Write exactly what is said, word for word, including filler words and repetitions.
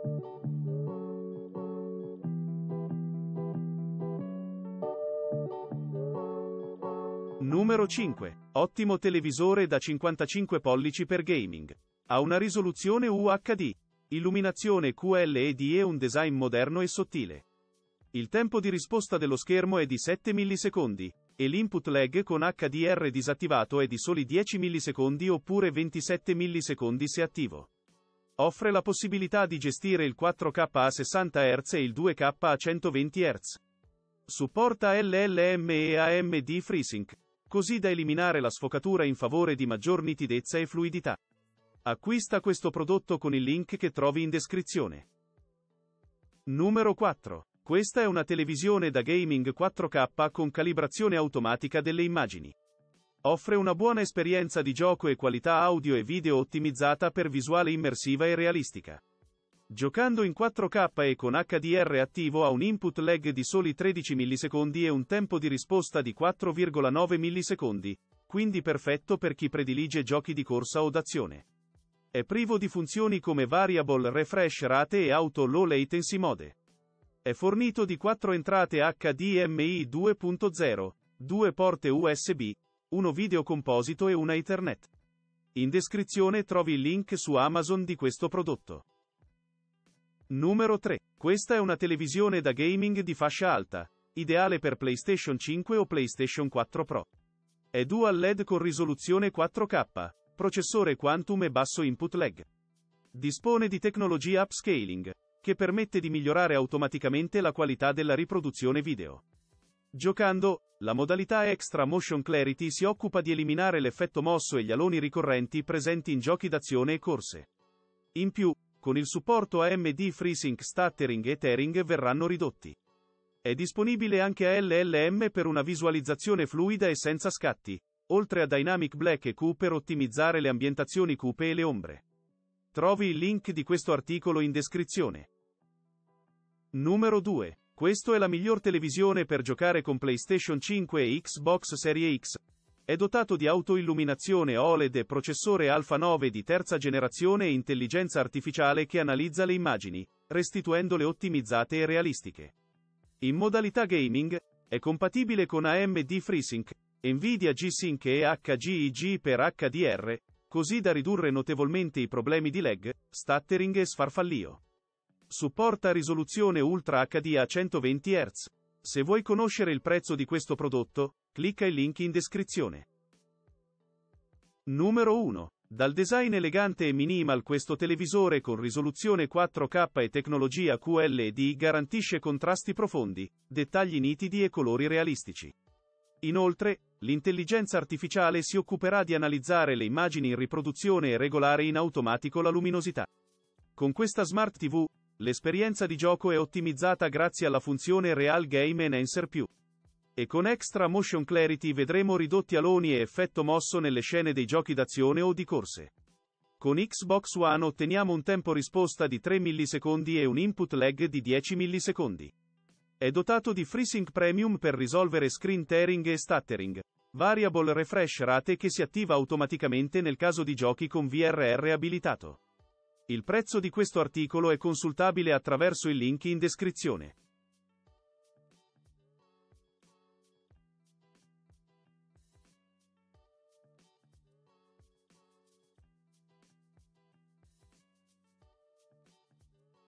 Numero cinque. Ottimo televisore da cinquantacinque pollici per gaming. Ha una risoluzione U H D, illuminazione Q L E D e un design moderno e sottile. Il tempo di risposta dello schermo è di sette millisecondi, e l'input lag con H D R disattivato è di soli dieci millisecondi oppure ventisette millisecondi se attivo. Offre la possibilità di gestire il quattro K a sessanta hertz e il due K a centoventi hertz. Supporta L L M e A M D FreeSync, così da eliminare la sfocatura in favore di maggior nitidezza e fluidità. Acquista questo prodotto con il link che trovi in descrizione. Numero quattro. Questa è una televisione da gaming quattro K con calibrazione automatica delle immagini. Offre una buona esperienza di gioco e qualità audio e video ottimizzata per visuale immersiva e realistica. Giocando in quattro K e con H D R attivo ha un input lag di soli tredici millisecondi e un tempo di risposta di quattro virgola nove millisecondi, quindi perfetto per chi predilige giochi di corsa o d'azione. È privo di funzioni come Variable Refresh Rate e Auto Low Latency Mode. È fornito di quattro entrate H D M I due punto zero, due porte U S B, uno video composito e una Ethernet. In descrizione trovi il link su Amazon di questo prodotto. Numero tre. Questa è una televisione da gaming di fascia alta, ideale per PlayStation cinque o PlayStation quattro Pro. È Dual L E D con risoluzione quattro K, processore Quantum e basso input lag. Dispone di tecnologia upscaling, che permette di migliorare automaticamente la qualità della riproduzione video. Giocando, la modalità Extra Motion Clarity si occupa di eliminare l'effetto mosso e gli aloni ricorrenti presenti in giochi d'azione e corse. In più, con il supporto A M D FreeSync stuttering e tearing verranno ridotti. È disponibile anche a L L M per una visualizzazione fluida e senza scatti, oltre a Dynamic Black e Q per ottimizzare le ambientazioni cupe e le ombre. Trovi il link di questo articolo in descrizione. Numero due. Questo è la miglior televisione per giocare con PlayStation cinque e Xbox Series X. È dotato di autoilluminazione O L E D e processore Alpha nove di terza generazione e intelligenza artificiale che analizza le immagini, restituendole ottimizzate e realistiche. In modalità gaming, è compatibile con A M D FreeSync, Nvidia G-Sync e H G I G per H D R, così da ridurre notevolmente i problemi di lag, stuttering e sfarfallio. Supporta risoluzione Ultra H D a centoventi hertz. Se vuoi conoscere il prezzo di questo prodotto, clicca il link in descrizione. Numero uno. Dal design elegante e minimal, questo televisore con risoluzione quattro K e tecnologia Q L E D garantisce contrasti profondi, dettagli nitidi e colori realistici. Inoltre, l'intelligenza artificiale si occuperà di analizzare le immagini in riproduzione e regolare in automatico la luminosità. Con questa Smart T V, l'esperienza di gioco è ottimizzata grazie alla funzione Real Game Enhancer più. E con Extra Motion Clarity vedremo ridotti aloni e effetto mosso nelle scene dei giochi d'azione o di corse. Con Xbox One otteniamo un tempo risposta di tre millisecondi e un input lag di dieci millisecondi. È dotato di FreeSync Premium per risolvere screen tearing e stuttering, Variable Refresh Rate che si attiva automaticamente nel caso di giochi con V R R abilitato. Il prezzo di questo articolo è consultabile attraverso il link in descrizione.